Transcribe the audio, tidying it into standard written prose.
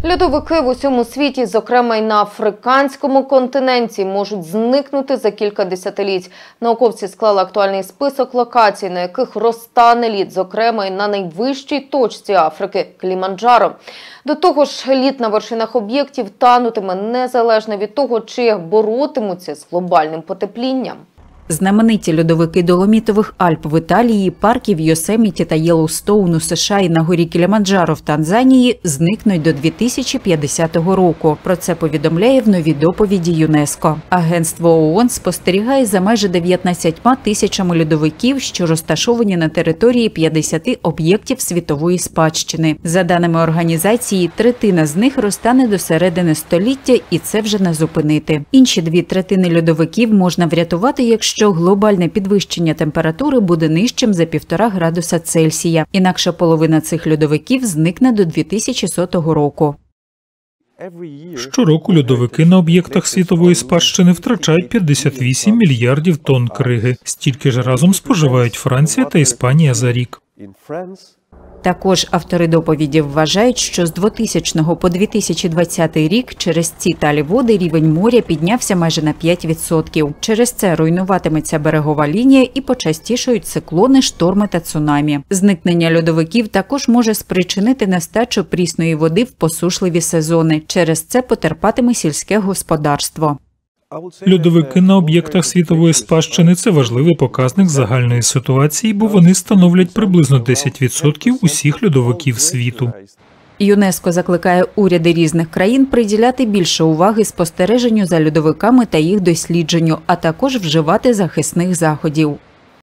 Льодовики в усьому світі, зокрема й на африканському континенті, можуть зникнути за кілька десятиліть. Науковці склали актуальний список локацій, на яких розтане лід, зокрема й на найвищій точці Африки – Кіліманджаро. До того ж, лід на вершинах об'єктів танутиме незалежно від того, чи боротимуться з глобальним потеплінням. Знамениті льодовики Доломітових Альп в Італії, парків Йосеміті та Єллоустоун у США і на горі Кіліманджаро в Танзанії зникнуть до 2050 року. Про це повідомляє в новій доповіді ЮНЕСКО. Агентство ООН спостерігає за майже 19 тисячами льодовиків, що розташовані на території 50 об'єктів світової спадщини. За даними організації, третина з них розтане до середини століття, і це вже не зупинити. Інші 2/3 льодовиків можна врятувати, якщо глобальне підвищення температури буде нижчим за 1,5 градуса Цельсія. Інакше половина цих льодовиків зникне до 2100 року. Щороку льодовики на об'єктах світової спадщини втрачають 58 мільярдів тонн криги. Стільки ж разом споживають Франція та Іспанія за рік. Також автори доповіді вважають, що з 2000 по 2020 рік через ці талі води рівень моря піднявся майже на 5%. Через це руйнуватиметься берегова лінія і почастішають циклони, шторми та цунамі. Зникнення льодовиків також може спричинити нестачу прісної води в посушливі сезони. Через це потерпатиме сільське господарство. Льодовики на об'єктах світової спадщини – це важливий показник загальної ситуації, бо вони становлять приблизно 10% усіх льодовиків світу. ЮНЕСКО закликає уряди різних країн приділяти більше уваги спостереженню за льодовиками та їх дослідженню, а також вживати захисних заходів.